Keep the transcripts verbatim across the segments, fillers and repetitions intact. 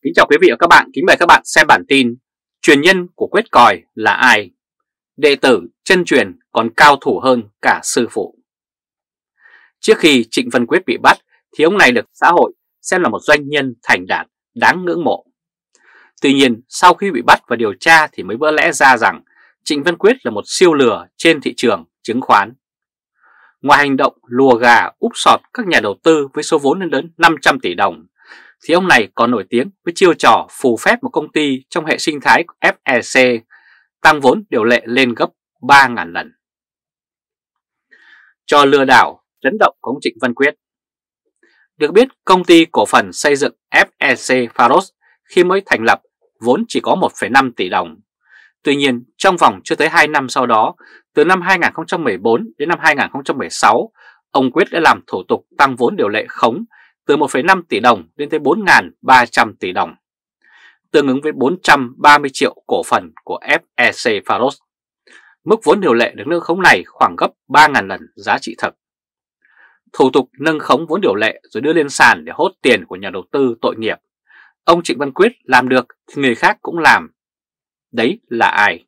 Kính chào quý vị và các bạn, kính mời các bạn xem bản tin truyền nhân của Quyết Còi là ai? Đệ tử chân truyền còn cao thủ hơn cả sư phụ. Trước khi Trịnh Văn Quyết bị bắt thì ông này được xã hội xem là một doanh nhân thành đạt, đáng ngưỡng mộ. Tuy nhiên sau khi bị bắt và điều tra thì mới vỡ lẽ ra rằng Trịnh Văn Quyết là một siêu lừa trên thị trường chứng khoán. Ngoài hành động lùa gà úp sọt các nhà đầu tư với số vốn lên đến năm trăm tỷ đồng, thì ông này còn nổi tiếng với chiêu trò phù phép một công ty trong hệ sinh thái ép e xê tăng vốn điều lệ lên gấp ba nghìn lần. Trò lừa đảo chấn động của ông Trịnh Văn Quyết. Được biết, công ty cổ phần xây dựng ép e xê Pharos khi mới thành lập vốn chỉ có một phẩy năm tỷ đồng. Tuy nhiên, trong vòng chưa tới hai năm sau đó, từ năm hai nghìn không trăm mười bốn đến năm hai nghìn không trăm mười sáu, ông Quyết đã làm thủ tục tăng vốn điều lệ khống từ một phẩy năm tỷ đồng lên tới bốn nghìn ba trăm tỷ đồng, tương ứng với bốn trăm ba mươi triệu cổ phần của ép e xê Pharos. Mức vốn điều lệ được nâng khống này khoảng gấp ba nghìn lần giá trị thực. Thủ tục nâng khống vốn điều lệ rồi đưa lên sàn để hốt tiền của nhà đầu tư tội nghiệp. Ông Trịnh Văn Quyết làm được thì người khác cũng làm. Đấy là ai?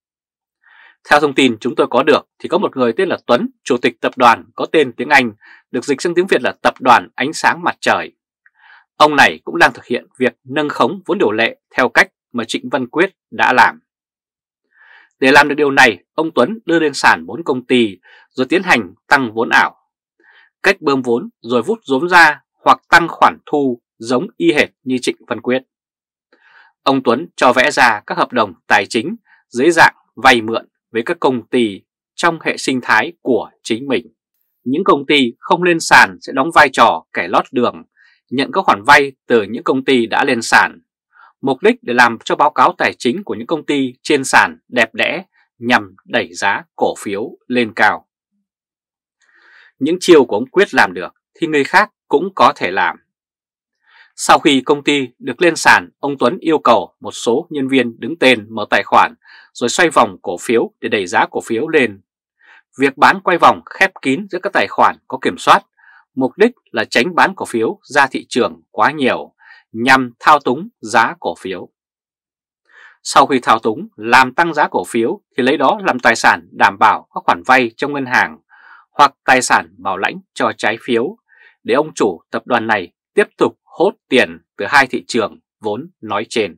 Theo thông tin chúng tôi có được thì có một người tên là Tuấn, chủ tịch tập đoàn có tên tiếng Anh, được dịch sang tiếng Việt là Tập đoàn Ánh Sáng Mặt Trời. Ông này cũng đang thực hiện việc nâng khống vốn điều lệ theo cách mà Trịnh Văn Quyết đã làm. Để làm được điều này, ông Tuấn đưa lên sàn bốn công ty rồi tiến hành tăng vốn ảo. Cách bơm vốn rồi vút vốn ra hoặc tăng khoản thu giống y hệt như Trịnh Văn Quyết. Ông Tuấn cho vẽ ra các hợp đồng tài chính dưới dạng vay mượn với các công ty trong hệ sinh thái của chính mình. Những công ty không lên sàn sẽ đóng vai trò kẻ lót đường, nhận các khoản vay từ những công ty đã lên sàn. Mục đích để làm cho báo cáo tài chính của những công ty trên sàn đẹp đẽ nhằm đẩy giá cổ phiếu lên cao. Những chiêu của ông Quyết làm được thì người khác cũng có thể làm. Sau khi công ty được lên sàn, ông Tuấn yêu cầu một số nhân viên đứng tên mở tài khoản rồi xoay vòng cổ phiếu để đẩy giá cổ phiếu lên. Việc bán quay vòng khép kín giữa các tài khoản có kiểm soát, mục đích là tránh bán cổ phiếu ra thị trường quá nhiều nhằm thao túng giá cổ phiếu. Sau khi thao túng làm tăng giá cổ phiếu thì lấy đó làm tài sản đảm bảo các khoản vay trong ngân hàng hoặc tài sản bảo lãnh cho trái phiếu để ông chủ tập đoàn này tiếp tục hốt tiền từ hai thị trường vốn nói trên.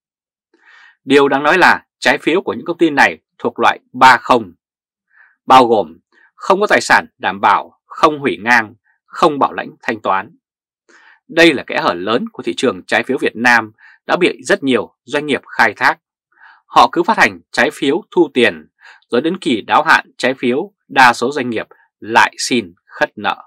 Điều đáng nói là trái phiếu của những công ty này thuộc loại ba không, bao gồm không có tài sản đảm bảo, không hủy ngang, không bảo lãnh thanh toán. Đây là kẽ hở lớn của thị trường trái phiếu Việt Nam đã bị rất nhiều doanh nghiệp khai thác. Họ cứ phát hành trái phiếu thu tiền, rồi đến kỳ đáo hạn trái phiếu, đa số doanh nghiệp lại xin khất nợ.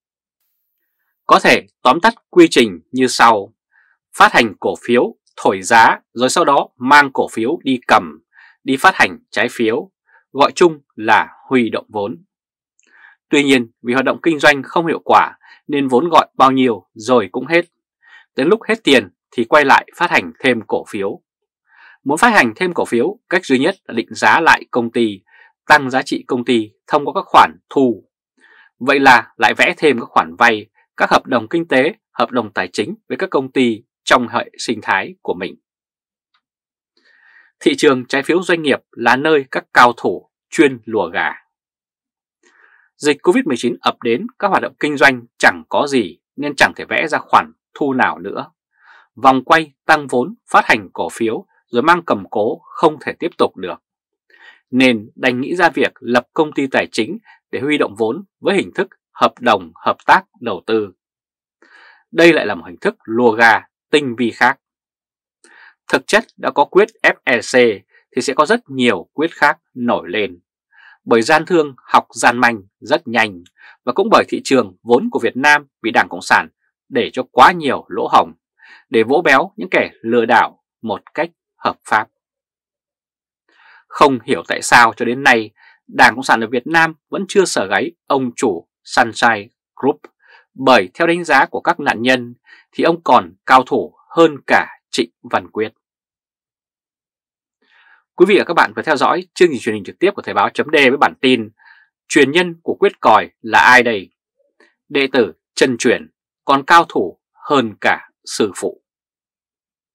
Có thể tóm tắt quy trình như sau: phát hành cổ phiếu, thổi giá, rồi sau đó mang cổ phiếu đi cầm, đi phát hành trái phiếu, gọi chung là huy động vốn. Tuy nhiên vì hoạt động kinh doanh không hiệu quả nên vốn gọi bao nhiêu rồi cũng hết. Đến lúc hết tiền thì quay lại phát hành thêm cổ phiếu. Muốn phát hành thêm cổ phiếu, cách duy nhất là định giá lại công ty, tăng giá trị công ty thông qua các khoản thu. Vậy là lại vẽ thêm các khoản vay, các hợp đồng kinh tế, hợp đồng tài chính với các công ty trong hệ sinh thái của mình. Thị trường trái phiếu doanh nghiệp là nơi các cao thủ chuyên lùa gà. Dịch Covid mười chín ập đến, các hoạt động kinh doanh chẳng có gì nên chẳng thể vẽ ra khoản thu nào nữa. Vòng quay tăng vốn, phát hành cổ phiếu rồi mang cầm cố không thể tiếp tục được. Nên đành nghĩ ra việc lập công ty tài chính để huy động vốn với hình thức hợp đồng hợp tác đầu tư. Đây lại là một hình thức lùa gà tinh vi khác. Thực chất đã có Quyết ép e xê thì sẽ có rất nhiều Quyết khác nổi lên. Bởi gian thương học gian manh rất nhanh và cũng bởi thị trường vốn của Việt Nam bị Đảng Cộng sản để cho quá nhiều lỗ hổng để vỗ béo những kẻ lừa đảo một cách hợp pháp. Không hiểu tại sao cho đến nay Đảng Cộng sản ở Việt Nam vẫn chưa sờ gáy ông chủ Sunshine Group, bởi theo đánh giá của các nạn nhân thì ông còn cao thủ hơn cả Trịnh Văn Quyết. Quý vị và các bạn vừa theo dõi chương trình truyền hình trực tiếp của Thời báo chấm D với bản tin truyền nhân của Quyết Còi là ai đây? Đệ tử chân truyền còn cao thủ hơn cả sư phụ.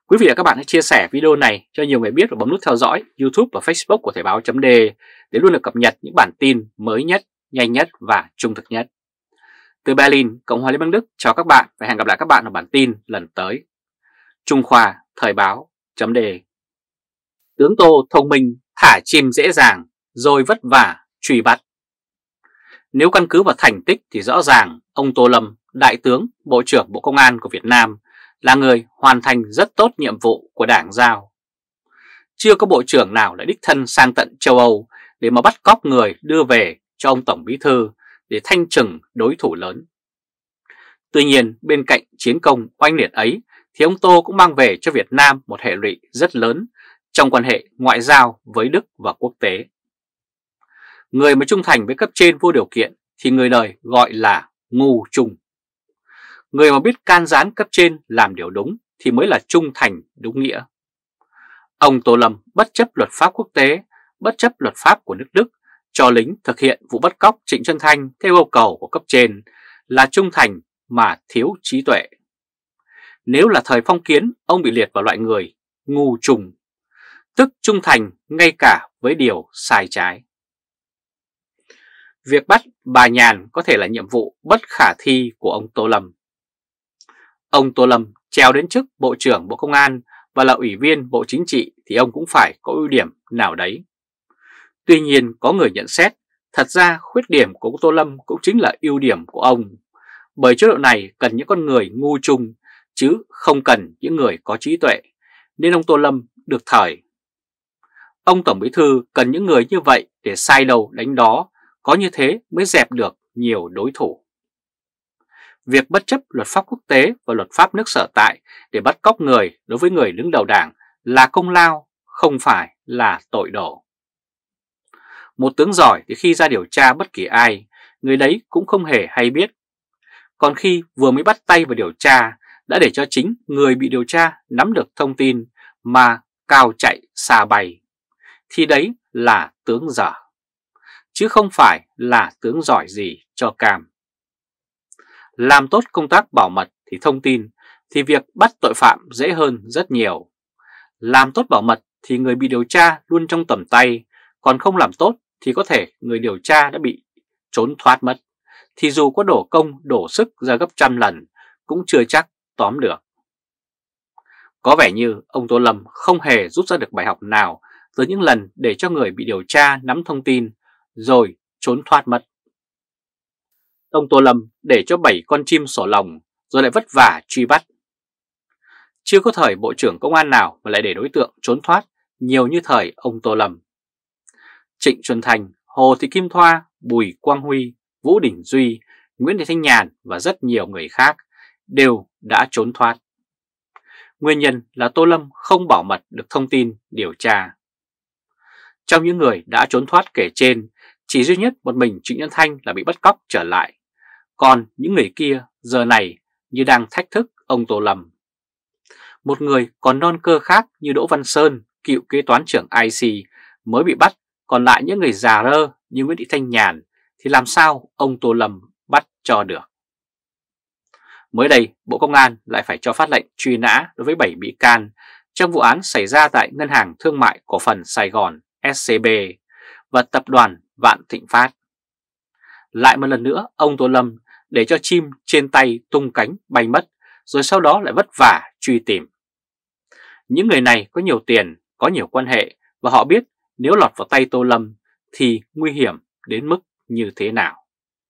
Quý vị và các bạn hãy chia sẻ video này cho nhiều người biết và bấm nút theo dõi YouTube và Facebook của Thời báo chấm D để luôn được cập nhật những bản tin mới nhất, nhanh nhất và trung thực nhất. Từ Berlin, Cộng hòa Liên bang Đức, chào các bạn và hẹn gặp lại các bạn ở bản tin lần tới. Trung Khoa, Thời báo chấm D. Tướng Tô thông minh thả chim dễ dàng rồi vất vả truy bắt. Nếu căn cứ vào thành tích thì rõ ràng ông Tô Lâm, Đại tướng, Bộ trưởng Bộ Công an của Việt Nam là người hoàn thành rất tốt nhiệm vụ của Đảng giao. Chưa có bộ trưởng nào lại đích thân sang tận châu Âu để mà bắt cóc người đưa về cho ông Tổng Bí Thư để thanh trừng đối thủ lớn. Tuy nhiên, bên cạnh chiến công oanh liệt ấy thì ông Tô cũng mang về cho Việt Nam một hệ lụy rất lớn trong quan hệ ngoại giao với Đức và quốc tế. Người mà trung thành với cấp trên vô điều kiện thì người đời gọi là ngu trung. Người mà biết can gián cấp trên làm điều đúng thì mới là trung thành đúng nghĩa. Ông Tô Lâm bất chấp luật pháp quốc tế, bất chấp luật pháp của nước Đức, cho lính thực hiện vụ bắt cóc Trịnh Xuân Thanh theo yêu cầu của cấp trên là trung thành mà thiếu trí tuệ. Nếu là thời phong kiến, ông bị liệt vào loại người ngu trùng, tức trung thành ngay cả với điều sai trái. Việc bắt bà Nhàn có thể là nhiệm vụ bất khả thi của ông Tô Lâm. Ông Tô Lâm trèo đến chức Bộ trưởng Bộ Công an và là Ủy viên Bộ Chính trị thì ông cũng phải có ưu điểm nào đấy. Tuy nhiên có người nhận xét, thật ra khuyết điểm của ông Tô Lâm cũng chính là ưu điểm của ông, bởi chế độ này cần những con người ngu trung chứ không cần những người có trí tuệ, nên ông Tô Lâm được thời. Ông Tổng Bí Thư cần những người như vậy để sai đầu đánh đó, có như thế mới dẹp được nhiều đối thủ. Việc bất chấp luật pháp quốc tế và luật pháp nước sở tại để bắt cóc người đối với người đứng đầu đảng là công lao, không phải là tội đổ. Một tướng giỏi thì khi ra điều tra bất kỳ ai, người đấy cũng không hề hay biết. Còn khi vừa mới bắt tay vào điều tra, đã để cho chính người bị điều tra nắm được thông tin mà cao chạy xa bay, thì đấy là tướng dở, chứ không phải là tướng giỏi gì cho cam. Làm tốt công tác bảo mật thì thông tin thì việc bắt tội phạm dễ hơn rất nhiều. Làm tốt bảo mật thì người bị điều tra luôn trong tầm tay, còn không làm tốt thì có thể người điều tra đã bị trốn thoát mất, thì dù có đổ công đổ sức ra gấp trăm lần cũng chưa chắc tóm được. Có vẻ như ông Tô Lâm không hề rút ra được bài học nào từ những lần để cho người bị điều tra nắm thông tin rồi trốn thoát mất. Ông Tô Lâm để cho bảy con chim sổ lồng rồi lại vất vả truy bắt. Chưa có thời Bộ trưởng Công an nào mà lại để đối tượng trốn thoát nhiều như thời ông Tô Lâm. Trịnh Xuân Thanh, Hồ Thị Kim Thoa, Bùi Quang Huy, Vũ Đình Duy, Nguyễn Thị Thanh Nhàn và rất nhiều người khác đều đã trốn thoát. Nguyên nhân là Tô Lâm không bảo mật được thông tin điều tra. Trong những người đã trốn thoát kể trên, chỉ duy nhất một mình Trịnh Xuân Thanh là bị bắt cóc trở lại. Còn những người kia giờ này như đang thách thức ông Tô Lâm. Một người còn non cơ khác như Đỗ Văn Sơn, cựu kế toán trưởng i xê mới bị bắt, còn lại những người già rơ như Nguyễn Thị Thanh Nhàn thì làm sao ông Tô Lâm bắt cho được. Mới đây, Bộ Công an lại phải cho phát lệnh truy nã đối với bảy bị can trong vụ án xảy ra tại Ngân hàng Thương mại Cổ phần Sài Gòn ét xê bê và Tập đoàn Vạn Thịnh Phát. Lại một lần nữa, ông Tô Lâm để cho chim trên tay tung cánh bay mất, rồi sau đó lại vất vả truy tìm. Những người này có nhiều tiền, có nhiều quan hệ và họ biết nếu lọt vào tay Tô Lâm thì nguy hiểm đến mức như thế nào.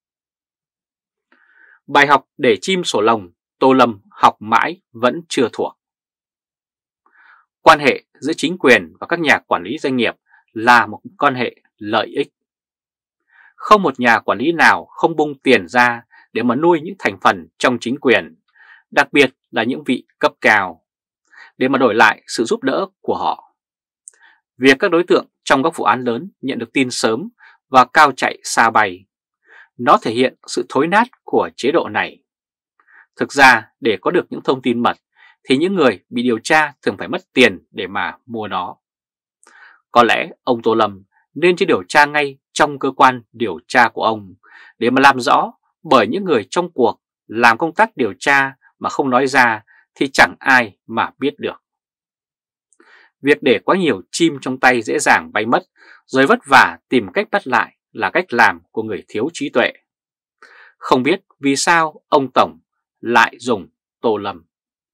Bài học để chim sổ lồng, Tô Lâm học mãi vẫn chưa thuộc. Quan hệ giữa chính quyền và các nhà quản lý doanh nghiệp là một quan hệ lợi ích. Không một nhà quản lý nào không bung tiền ra để mà nuôi những thành phần trong chính quyền, đặc biệt là những vị cấp cao, để mà đổi lại sự giúp đỡ của họ. Việc các đối tượng trong các vụ án lớn nhận được tin sớm và cao chạy xa bay, nó thể hiện sự thối nát của chế độ này. Thực ra, để có được những thông tin mật thì những người bị điều tra thường phải mất tiền để mà mua nó. Có lẽ ông Tô Lâm nên chỉ điều tra ngay trong cơ quan điều tra của ông để mà làm rõ, bởi những người trong cuộc làm công tác điều tra mà không nói ra thì chẳng ai mà biết được. Việc để quá nhiều chim trong tay dễ dàng bay mất, rồi vất vả tìm cách bắt lại là cách làm của người thiếu trí tuệ. Không biết vì sao ông Tổng lại dùng Tô Lâm.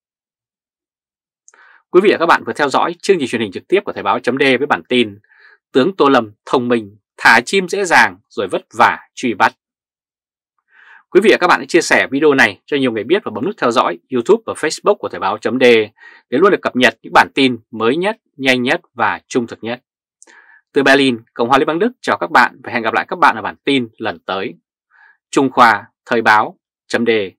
Quý vị và các bạn vừa theo dõi chương trình truyền hình trực tiếp của Thời báo chấm với bản tin Tướng Tô Lâm thông minh, thả chim dễ dàng rồi vất vả truy bắt. Quý vị và các bạn hãy chia sẻ video này cho nhiều người biết và bấm nút theo dõi YouTube và Facebook của Thời báo chấm để luôn được cập nhật những bản tin mới nhất, nhanh nhất và trung thực nhất. Từ Berlin, Cộng hòa Liên bang Đức chào các bạn và hẹn gặp lại các bạn ở bản tin lần tới. Trung Khoa, Thời báo chấm